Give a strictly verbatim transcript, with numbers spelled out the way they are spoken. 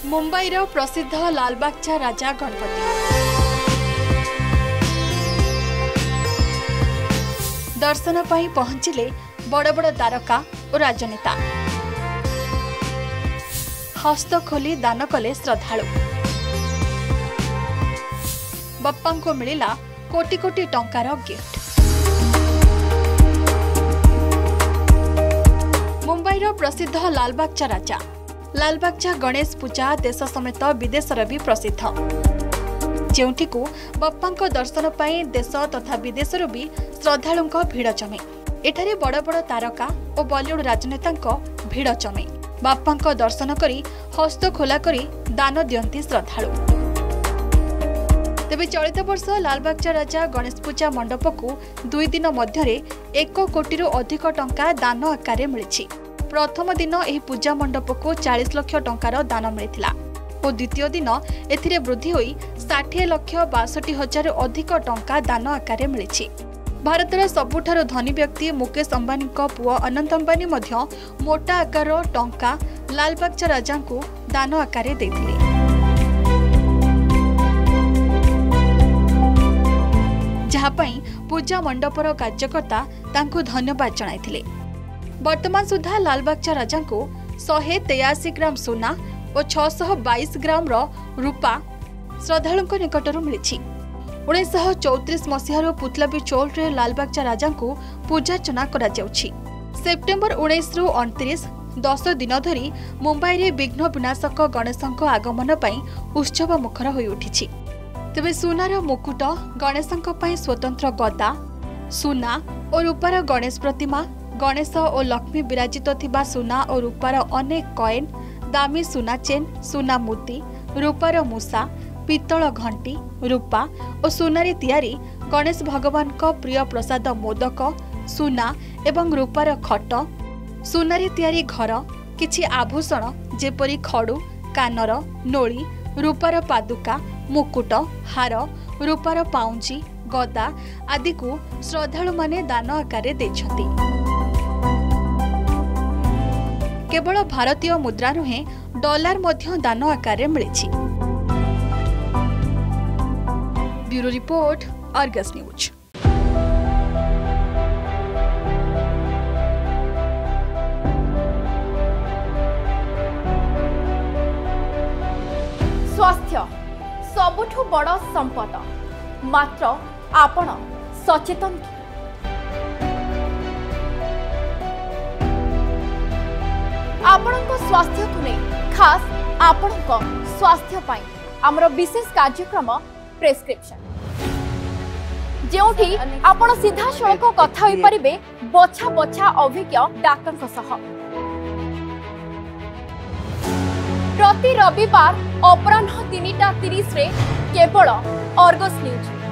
मुंबईर प्रसिद्ध लालबागचा राजा गणपति दर्शन पाई पहुंचिले बड़ बड़ तारका और राजनेता हस्त खोली दान कले श्रद्धालु बप्पा को मिलिला कोटी कोटी टंकार गिफ्ट। मुंबईर प्रसिद्ध लालबागचा राजा लालबागचा गणेश पूजा देश समेत विदेश भी प्रसिद्ध जेउठी को बप्पा दर्शन पाई देश तथा विदेश भी श्रद्धालु भिड़ जमे। एठारे बड़ बड़ तारका और बॉलीवुड राजनेता भिड़ जमे बाप्पा दर्शन करी हस्त खोला करी दान दियंती श्रद्धालु। तेबे चलित वर्ष लालबागचा राजा गणेश पूजा मंडप को दुई दिन मध्य एक कोटी अधिक टंका दान आकार मिली। प्रथम दिन एही पूजा मंडप को चालीस लाख टंकार दान मिलिथिला और द्वितीय दिन एथिरे वृद्धि होई साठ लाख बासठ हजार अधिक टंका दान आकार मिली। भारतर सबुठारु धनी व्यक्ति मुकेश अंबानी पुओ अनंत अंबानी मध्य मोटा आकार टंका लालबागचा राजा को दान आकार देथिले। जहापाई पूजा मंडपर कार्यकर्ता तांको धन्यवाद जणाइथिले। वर्तमान सुधा लालबागचा राजा को सौ तेयासी ग्राम सोना और छह सौ बाईस ग्राम रूपा श्रद्धालु निकटर मिली। उन्नीस चौतीस मसीहार पुतलाबी चौल रे लालबागचा राजा को पूजार्चना करा जाउछि। सेप्टेम्बर उन्नीस रु अणतीस दस दिन धरी मुंबई रे विघ्न विनाशक गणेशक आगमन पाई उत्सव मुखर होई उठिछि। तेबे सुनार मुकुट गणेशक पाई स्वतंत्र गदा सुना और रूपार गणेश प्रतिमा गणेश और लक्ष्मी विराजित थिबा सुना और रूपार अनेक कॉइन दामी सुना चेन सुना मूर्ति रूपार मूसा पितल घंटी रूपा और सुनारी तैयारी गणेश भगवान का प्रिय प्रसाद मोदक सुना एवं रूपार खट सुनारी तैयारी घर किछि आभूषण जेपरी खड़ू कानर नोली रूपार पादुका मुकुट हार रूपार पाउंजी गदा आदि को श्रद्धालु माने दान आकार देछथि। केवल भारतीय मुद्रा नुहे डॉलर मध्य दान आकार मिली। Bureau report Argus news. स्वास्थ्य सबुठु बड़ संपद मात्र आपण सचेतन आपणक स्वास्थ्य को नहीं खास आपणक स्वास्थ्य पाई आमर विशेष कार्यक्रम प्रेस्क्रिप्शन जेउठी आपण सीधा सड़क कथा होई परिबे बछा बछा अभिज्ञ डाक्टर सह प्रति रविवार अपराह्न तीन टा तीस रे केवल आर्गस न्यूज।